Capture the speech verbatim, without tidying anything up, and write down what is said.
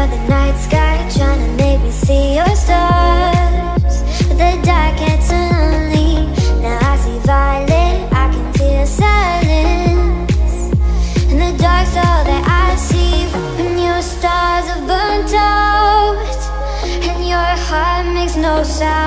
of the night sky, trying to make me see your stars. But the dark gets lonely. Now I see violet, I can feel silence. And the dark's all that I see. When your stars have burnt out and your heart makes no sound.